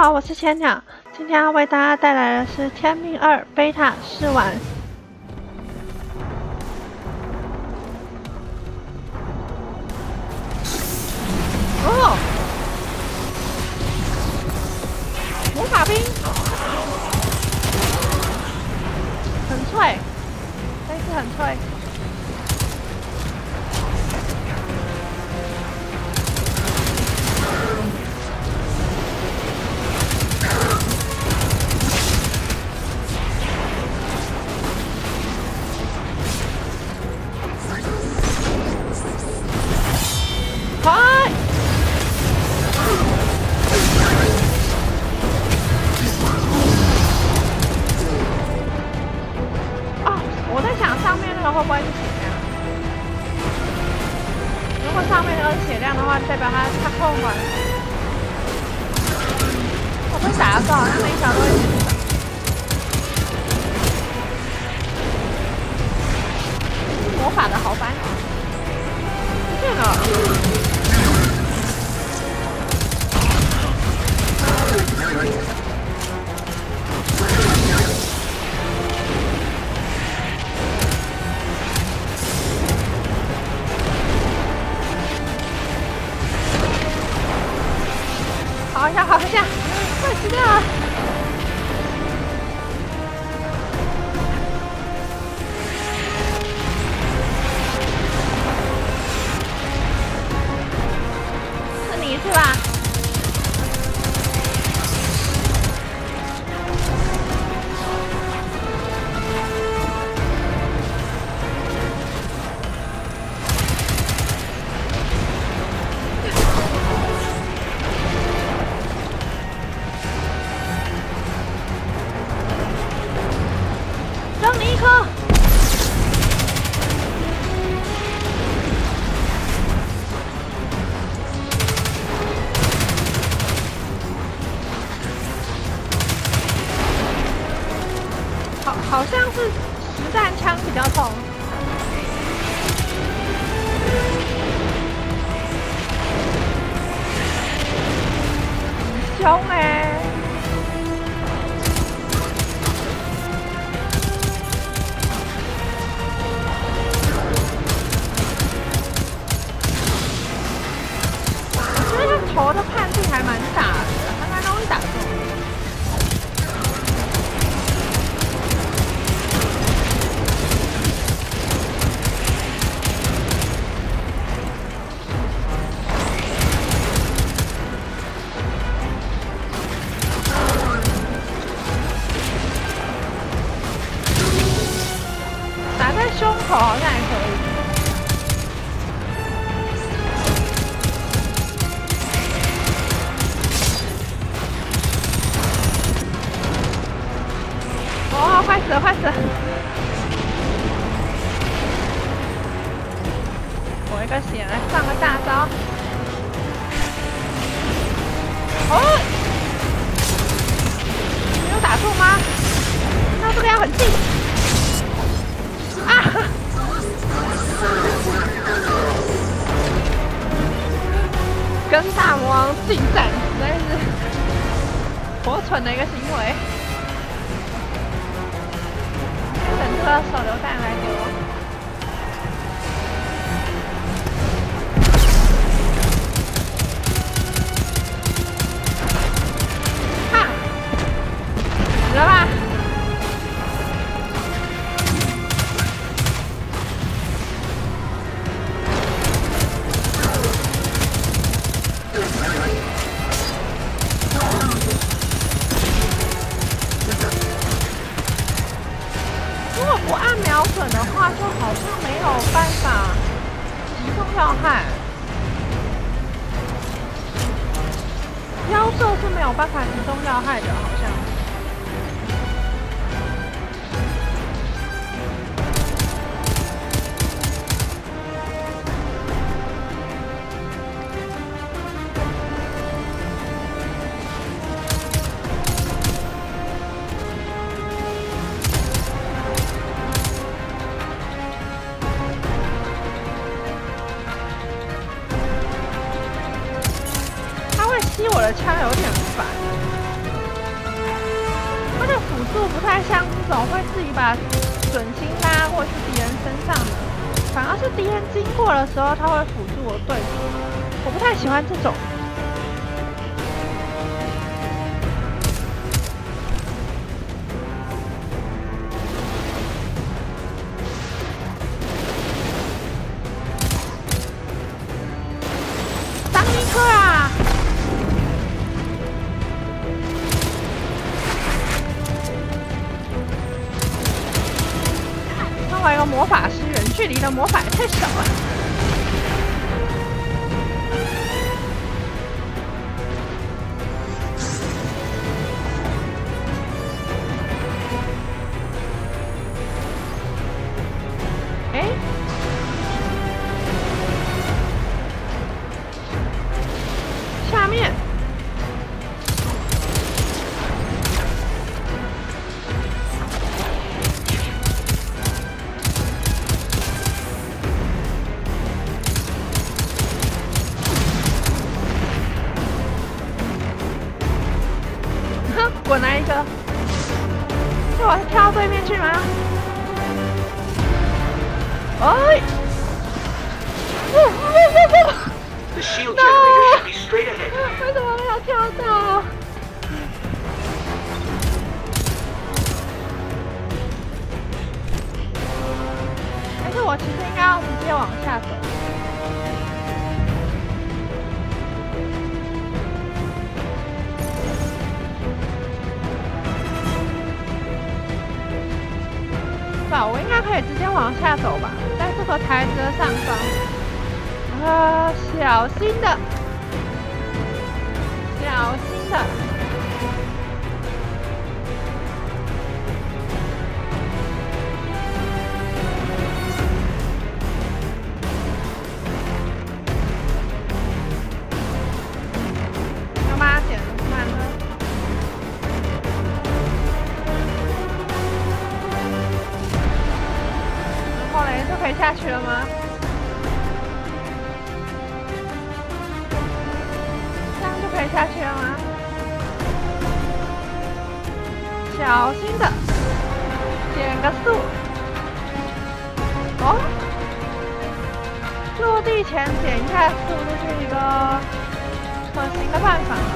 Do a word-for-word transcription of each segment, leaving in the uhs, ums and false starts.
好，我是千鸟，今天要为大家带来的是《天命二》Beta 试玩。哦，魔法兵，很脆，这次很脆。 快！哦，我在想上面那个会不会是血量？如果上面那个是血量的话，代表它它控管。我被打到，好像每一条都会死。魔法的好烦。 不见了。好一下，好一下，快死掉了！是你是吧？扔你一颗！好，好像是实弹枪比较痛。很凶哎、欸！ 头的判定还蛮大的，还蛮容易打中。打在胸口好像还可以。 哦，快死了，快死了！我一个血来上个大招。哦，没有打中吗？那这个要很近。啊！跟大魔王近战，实在是颇蠢的一个行为。 等这个手榴弹来给我。哈，死了吧？如果不按瞄准的话，就好像没有办法击中要害。标射是没有办法击中要害的，好像。吸我的枪有点烦。 术不太像这种会自己把准心拉过去敌人身上的，反而是敌人经过的时候，他会辅助我对付。我不太喜欢这种。当一颗啊！身为一个魔法师，远距离的魔法也太少了。哎，下面。滚来一个！是我跳到对面去吗？哎！不不不不 The shield generator should be straight ahead. 为什么没有跳到？但是我其实应该要直接往下走。我应该可以直接往下走吧，在这个台子的上方。啊，小心的，小心的。要吗？减慢了。后来就可以下去了吗？这样就可以下去了吗？小心的，减个速。哦，落地前减一下速，这是一个可行的办法。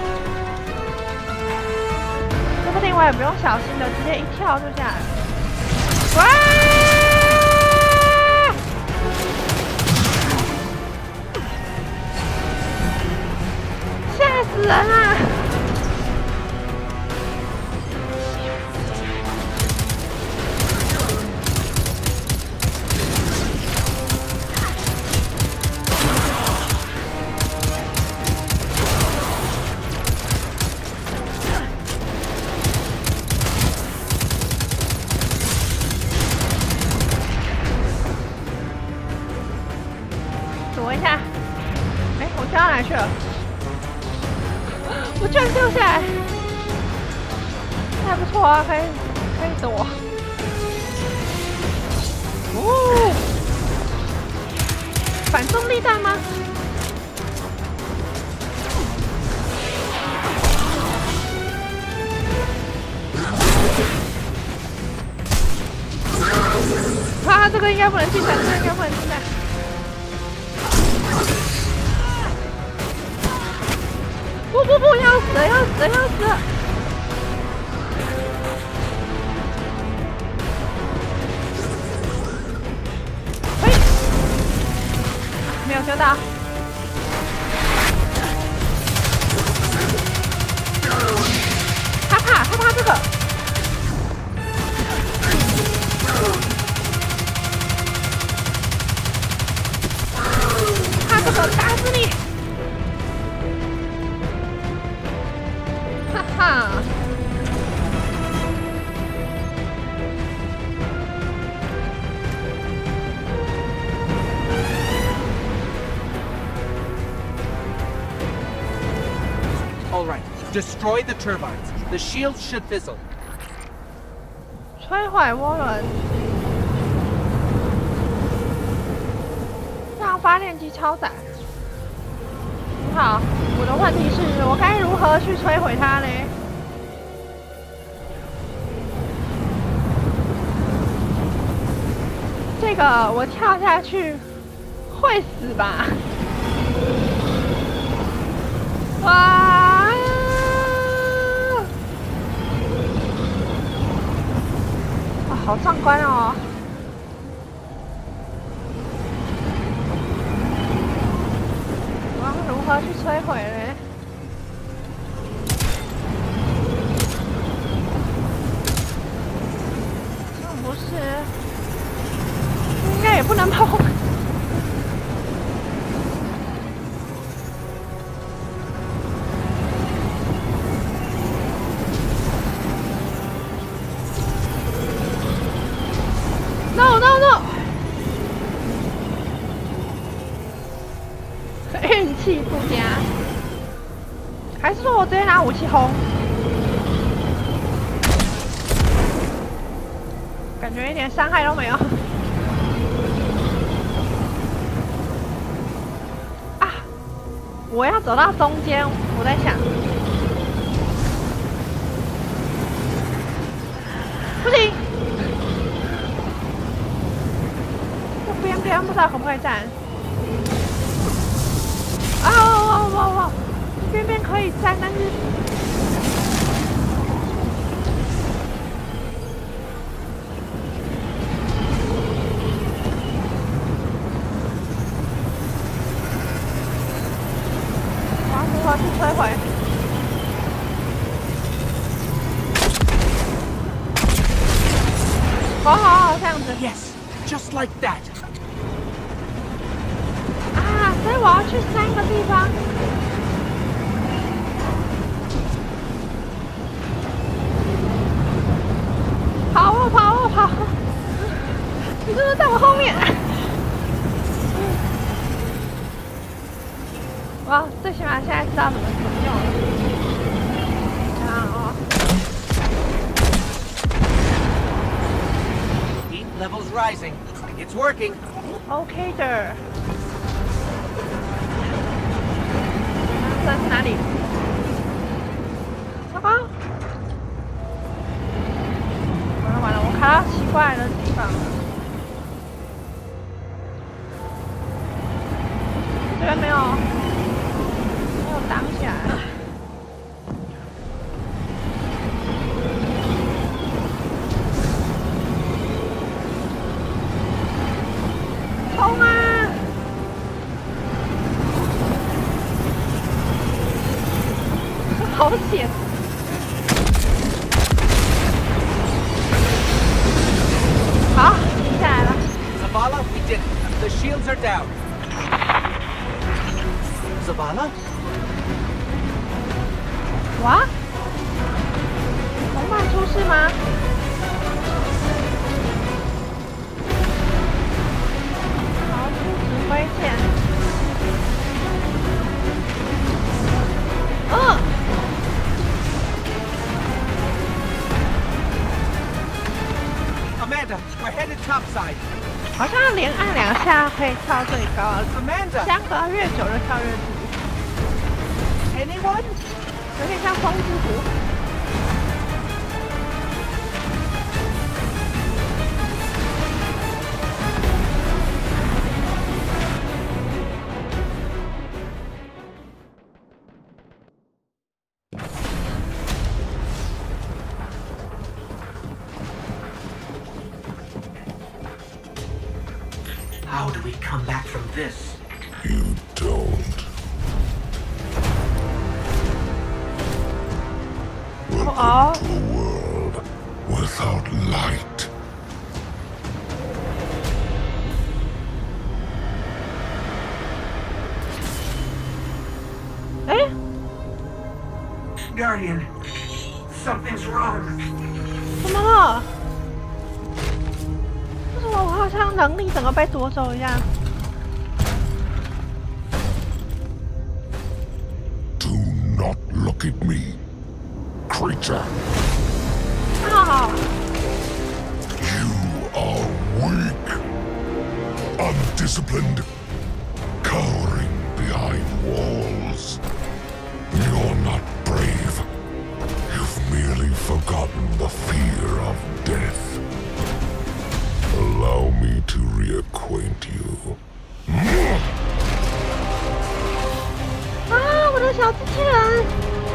说不定我也不用小心的，直接一跳就下来了。哇！吓死人啊！躲一下！哎，我跳到哪去了？我居然掉下来，还不错啊，可以可以躲。哦，反重力弹吗？啊，这个应该不能进展，这个应该不能进展。不不不，要死了要死了要死了！嘿，没有修到。他怕他怕这个。他这个打死你！哈哈。 All right, destroy the turbines. The shields should fizzle. 摧毁涡轮，让发电机超载。好，我的问题是我该如何去摧毁它呢？ 这个我跳下去会死吧？哇！哇，好壮观哦！我要如何去摧毁嘞？嗯，不是，应该也不能跑。No no no！ 运气不佳，还是说我直接拿武器轰？感觉一点伤害都没有。啊！我要走到中间，我在想，不行。边边不知道可不可以站？啊哇哇哇！边边可以站，但是我要如何去摧毁？好好好，这样子。 Yes, just like that. 所以我要去三个地方。跑啊跑啊跑！你是不是在我后面？哇，最起码现在知道怎么怎么用了。看哦。 Heat levels rising. It's working. OK 的。这是哪里？糟糕！完了完了，我卡到奇怪的地方了。这边没有，没有挡起来。冲啊！好险！好，停下来了。 Zavala, we did it. The shields are down. Zavala? 哇！同伴出事吗？好，出指挥键。嗯。 Amanda, we're headed topside. 好像连按两下可以跳最高， Amanda, 相隔越久就跳越低。 anyone? 有点像风之谷。 How do we come back from this? You don't. Welcome Uh-oh. to a world without light. Eh? Guardian, something's wrong. 怎么了？为什么我好像能力整个被夺走一样？ Do not look at me, creature. 啊！ You are weak, undisciplined, cowering behind walls. You're not brave. You've merely forgotten the fear of death. Allow me to reacquaint you. 啊，我的小机器人！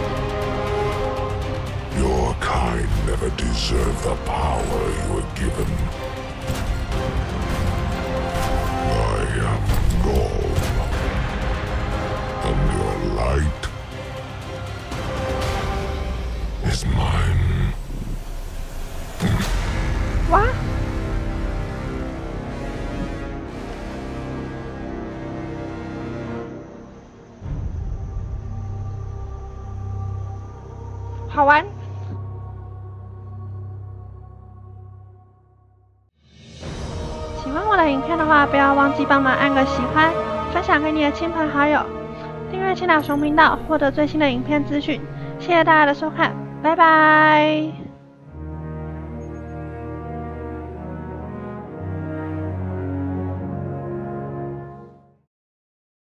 Your kind never deserve the power you were given. I am Gaul, and your light is mine. 哇！好玩。喜欢我的影片的话，不要忘记帮忙按个喜欢，分享给你的亲朋好友，订阅千岛熊频道，获得最新的影片资讯。谢谢大家的收看，拜拜。